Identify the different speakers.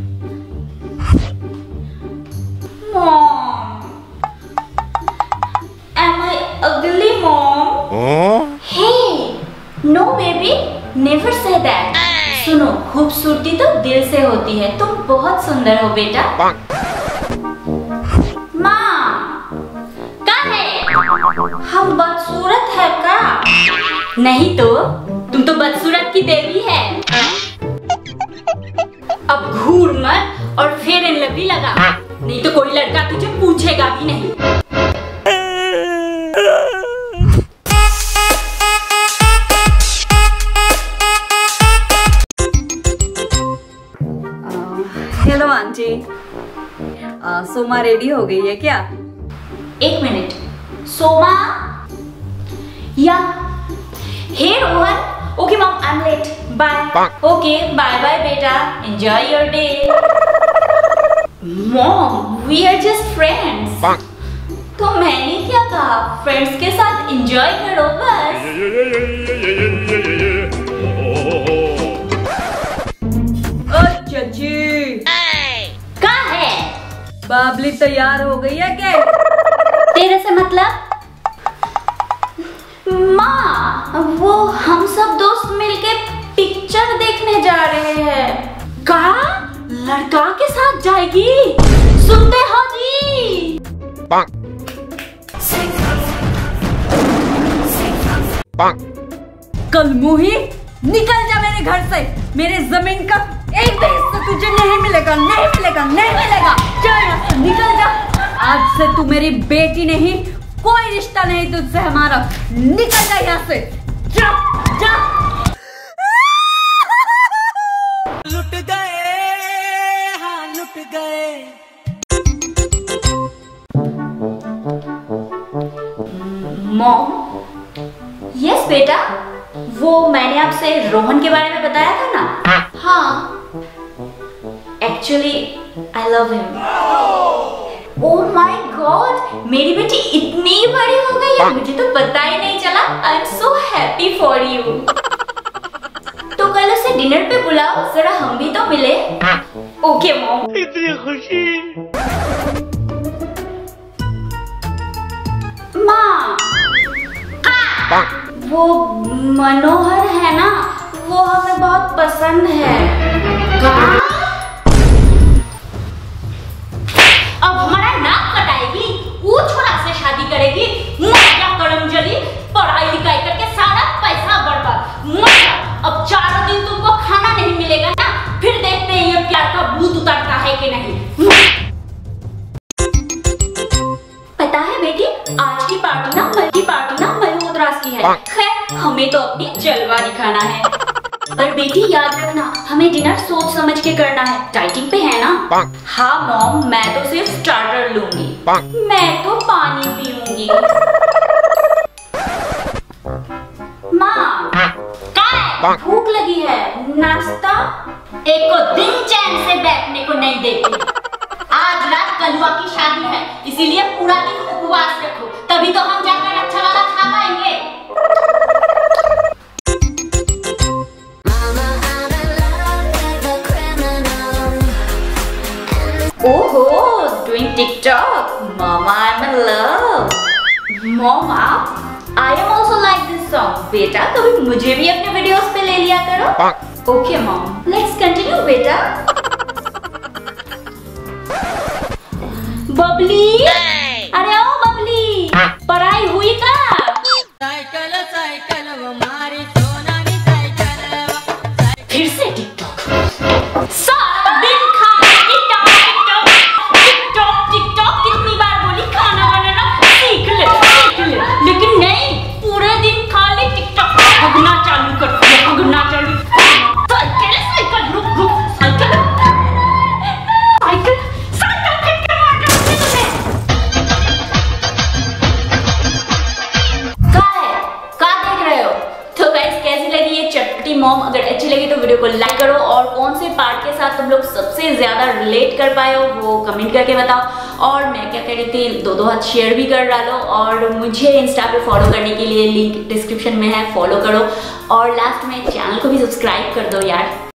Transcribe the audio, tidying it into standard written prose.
Speaker 1: Mom, am I ugly, Mom? Hey, no baby, never say that. सुनो, खूबसूरती तो दिल से होती है। तुम बहुत सुंदर हो बेटा। माँ, कहाँ है? हम बदसूरत है का? नहीं तो, तुम तो बदसूरत की देवी है। अब घूर मत और फेयर एंड लवली लगा, नहीं तो कोई लड़का तुझे पूछेगा भी नहीं।
Speaker 2: हेलो आंटी, सोमा रेडी हो गई है क्या?
Speaker 1: एक मिनट, सोमा या hey Rohan. Okay mom, I am late, bye. Okay bye bye बेटा, enjoy your day. Mom, we are just friends. तो मैंने क्या कहा, फ्रेंड्स के साथ एंजॉय करो बस।
Speaker 2: चाची
Speaker 1: कहाँ है?
Speaker 2: बाबली तैयार हो गई है क्या?
Speaker 1: तेरे से मतलब? माँ, वो हम सब दोस्त मिलके पिक्चर देखने जा रहे हैं। कहा? लड़का के साथ जाएगी? सुनते हो जी?
Speaker 2: कल मुही, निकल जा मेरे घर से। मेरे जमीन का एक भी हिस्सा तुझे नहीं मिलेगा, नहीं मिलेगा, नहीं मिलेगा। जा यहाँ से, निकल जा। आज से तू मेरी बेटी नहीं, कोई रिश्ता नहीं तुझसे हमारा। निकल जा यहाँ से, जा जा। लुट गए, हाँ लुट गए।
Speaker 1: मॉम, यस बेटा, वो मैंने आपसे रोहन के बारे में बताया था ना? हाँ, actually I love him. Oh my God, मेरी बेटी इतनी बड़ी हो गई है, मुझे तो पता ही नहीं चला। I am so happy for you. तो कल उसे डिनर पे बुलाओ, जरा हम भी तो मिले। Okay mom. इतनी खुशी। माँ, वो मनोहर है ना, वो हमें बहुत पसंद है। कहाँ? अब हमारा नाक कटाएगी, वो छोरा से शादी करेगी। मजा करमजली, पढ़ाई लिखाई करके सारा पैसा बर्बाद। मजा, अब 4 दिन तुमको खाना नहीं मिलेगा ना, फिर देखते हैं ये प्यार का भूत उतरता है कि नहीं। पता है बेटी, आज की पार्टी ना मल्होत्रास की है। खैर, हमें तो अपनी जलवा दिखाना है। पर बेटी याद रखना, हमें डिनर सोच समझ के करना है। डाइटिंग पे है ना? हाँ मॉम, मैं तो सिर्फ स्टार्टर लूंगी। मैं तो पानी पीऊंगी। माँ, कहाँ है? भूख लगी है, नाश्ता? एक को दिन चैन से बैठने को नहीं देती। आज रात कलुआ की शादी है, इसीलिए पूरा दिन उपवास रखो, तभी तो हम जाकर अच्छा वाला खा पाएंगे। ओहो, doing TikTok, Mama, I'm in love. Mama, I am also like this song. बेटा, कभी मुझे भी अपने वीडियोस पे ले लिया करो। Okay, Mom. Let's continue, बेटा। बबली, अरे ओ बबली, पढ़ाई हुई का? साइकिल साइकिल वो मारी सोनानी साइकिल। फिर से टिकटॉक, सारा दिन खाना टिकटॉक टिकटॉक टिकटॉक टिकटॉक। कितनी बार बोली खाना बनाना सीख ले, लेकिन नहीं, पूरे दिन खाली टिकटॉक भगना चालू करती है, भगना चालू। साइकिल साइकिल, रुक रुक, साइकिल साइकिल साइकिल फेंक के मार दूंगी तुझे। क्या देख रहे हो? तो गाइस, कैसी लगी ये चटपटी मॉम? अगर अच्छी लगी तो वीडियो को लाइक करो, और कौन से पार्ट के साथ तुम लोग सबसे ज्यादा रिलेट कर पाए हो वो कमेंट करके बताओ। और मैं क्या कह रही थी, 2 हाथ शेयर भी कर डालो, और मुझे इंस्टा पे फॉलो करने के लिए लिंक डिस्क्रिप्शन में है, फॉलो करो। और लास्ट में चैनल को भी सब्सक्राइब कर दो यार।